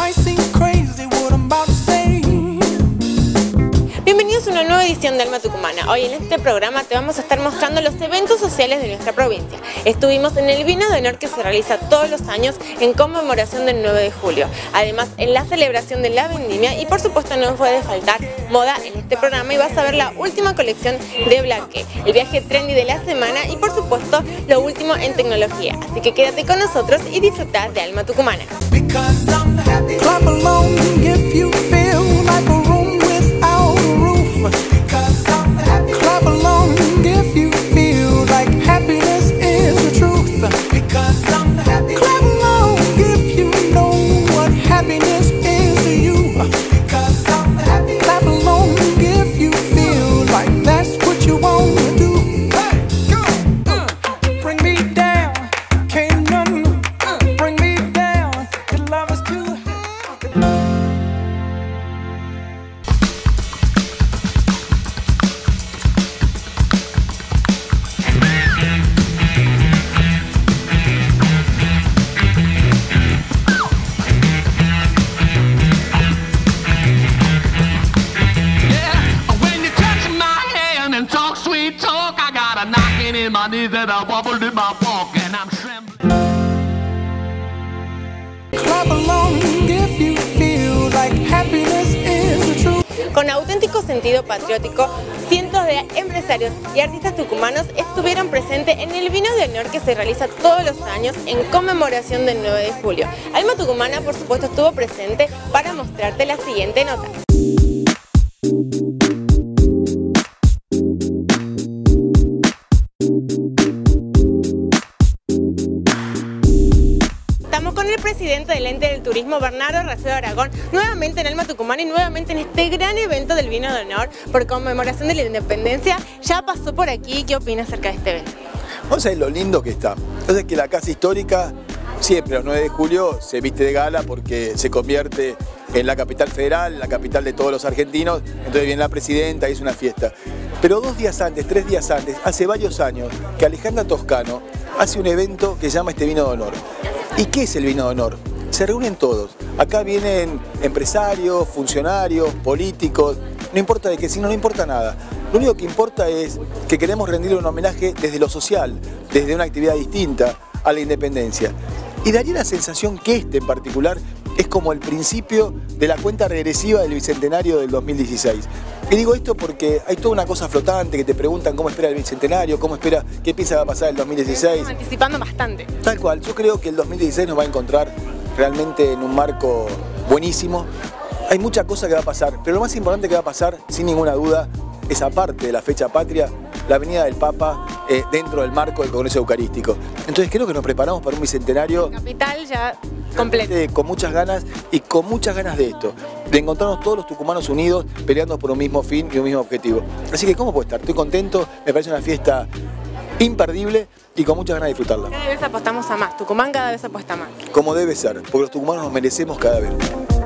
Bienvenidos a una nueva edición de Alma Tucumana. Hoy en este programa te vamos a estar mostrando los eventos sociales de nuestra provincia. Estuvimos en el Vino de Honor que se realiza todos los años en conmemoración del 9 de julio. Además, en la celebración de la vendimia y por supuesto no puede faltar moda en este programa y vas a ver la última colección de Blaque, el viaje trendy de la semana y por supuesto lo último en tecnología. Así que quédate con nosotros y disfruta de Alma Tucumana. Con auténtico sentido patriótico, cientos de empresarios y artistas tucumanos estuvieron presentes en el Vino de Honor que se realiza todos los años en conmemoración del 9 de julio. Alma Tucumana, por supuesto, estuvo presente para mostrarte la siguiente nota. Con el presidente del ente del turismo, Bernardo Racedo Aragón, nuevamente en Alma Tucumana y nuevamente en este gran evento del Vino de Honor por conmemoración de la independencia. Ya pasó por aquí, ¿qué opina acerca de este evento? Vamos a ver lo lindo que está. Entonces que la Casa Histórica siempre los 9 de julio se viste de gala porque se convierte en la capital federal, la capital de todos los argentinos, entonces viene la presidenta y es una fiesta. Pero 2 días antes, 3 días antes, hace varios años que Alejandra Toscano hace un evento que se llama Vino de Honor. ¿Y qué es el Vino de Honor? Se reúnen todos. Acá vienen empresarios, funcionarios, políticos, no importa de qué signo, no importa nada. Lo único que importa es que queremos rendirle un homenaje desde lo social, desde una actividad distinta a la independencia. Y daría la sensación que este en particular es como el principio de la cuenta regresiva del Bicentenario del 2016. Y digo esto porque hay toda una cosa flotante que te preguntan cómo espera el Bicentenario, cómo espera, qué piensa va a pasar el 2016. Estamos anticipando bastante. Tal cual, yo creo que el 2016 nos va a encontrar realmente en un marco buenísimo. Hay mucha cosa que va a pasar, pero lo más importante que va a pasar, sin ninguna duda, es aparte de la fecha patria, la venida del Papa dentro del marco del Congreso Eucarístico. Entonces creo que nos preparamos para un Bicentenario... Capital ya completo. Con muchas ganas y con muchas ganas de esto, de encontrarnos todos los tucumanos unidos peleando por un mismo fin y un mismo objetivo. Así que ¿cómo puedo estar? Estoy contento, me parece una fiesta imperdible y con muchas ganas de disfrutarla. Cada vez apostamos a más, Tucumán cada vez apuesta más. Como debe ser, porque los tucumanos nos merecemos cada vez.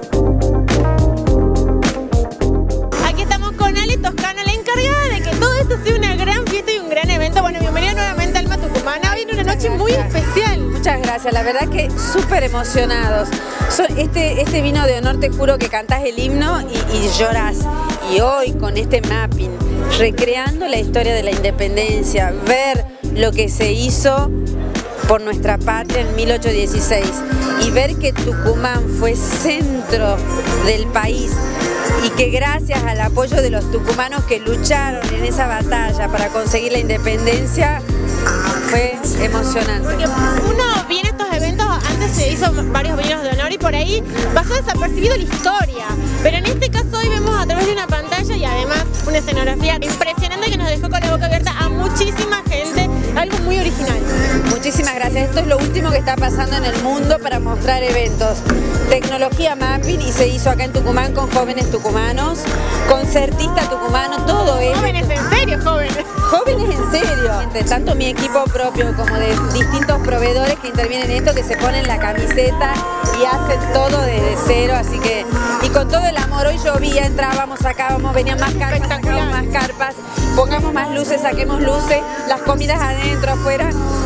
Aquí estamos con Ale Toscano, la encargada de que todo esto sea una gran fiesta y un gran evento. Bueno, bienvenida nuevamente a Alma Tucumana, hoy en una noche muy especial. Muchas gracias, la verdad que súper emocionados. Este Vino de Honor, te juro que cantás el himno y llorás. Y hoy con este mapping, recreando la historia de la independencia, ver lo que se hizo por nuestra patria en 1816 y ver que Tucumán fue centro del país y que gracias al apoyo de los tucumanos que lucharon en esa batalla para conseguir la independencia, fue emocionante. Porque uno viene a estos eventos, antes se hizo varios vinos de honor y por ahí pasó desapercibido la historia, pero en este caso hoy vemos a través de una pantalla y además una escenografía impresionante que nos dejó con la boca abierta a muchísima gente, algo muy original. Muchísimas gracias, esto es lo último que está pasando en el mundo para mostrar eventos. Tecnología mapping y se hizo acá en Tucumán con jóvenes tucumanos, concertista tucumano, todo eso. Jóvenes en serio, jóvenes. Jóvenes en serio. Entre tanto mi equipo propio como de distintos proveedores que intervienen en esto, que se ponen la camiseta y hacen todo desde cero, así que, y con todo el amor, hoy llovía, entrábamos, sacábamos, venían más carpas, sacábamos más carpas, pongamos más luces, saquemos luces, las comidas adentro, afuera, y la verdad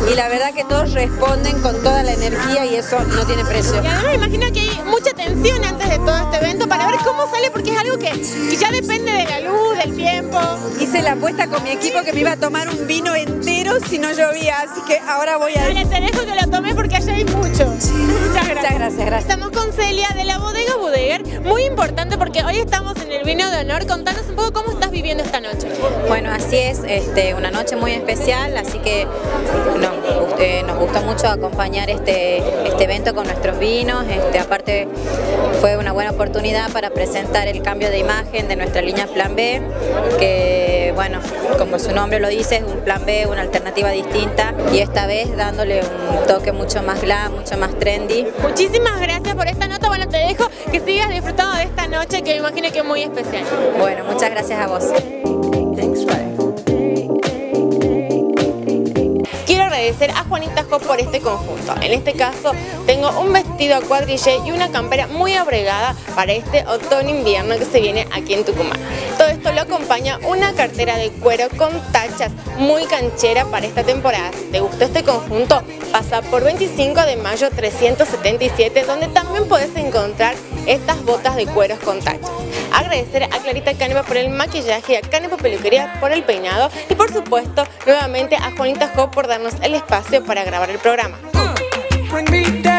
verdad que todos responden con toda la energía y eso no tiene precio. Y además me imagino que hay mucha tensión antes de todo este evento para ver cómo sale, porque es algo que ya depende de la luz, del tiempo. Hice la apuesta con mi equipo que me iba a tomar un vino entero si no llovía, así que ahora voy a... Vale, te dejo que lo tomes porque allá hay mucho. Muchas gracias. Muchas gracias. Estamos con Celia de la bodega Budeguer, muy importante porque hoy estamos en el vino de honor. Contanos un poco cómo estás viviendo esta noche. Bueno, así es, una noche muy especial, así que nos gustó mucho acompañar este evento con nuestros vinos. Aparte fue una buena oportunidad para presentar el cambio de imagen de nuestra línea Plan B, que bueno, como su nombre lo dice, es un Plan B, una alternativa distinta, y esta vez dándole un toque mucho más glam, mucho más trendy. Muchísimas gracias por esta nota. Bueno, te dejo que sigas disfrutando de esta noche que me imagino que es muy especial. Bueno, muchas gracias a vos. Quiero agradecer a Juanita Hop por este conjunto. En este caso tengo un vestido a cuadrille y una campera muy abrigada para este otoño-invierno que se viene aquí en Tucumán. Todo esto lo acompaña una cartera de cuero con tachas muy canchera para esta temporada. Si te gustó este conjunto, pasa por 25 de mayo 377, donde también puedes encontrar estas botas de cueros con tachas. Agradecer a Clarita Canepa por el maquillaje y a Canepa Peluquería por el peinado y por supuesto nuevamente a Juanita Hop por darnos el espacio para grabar el programa.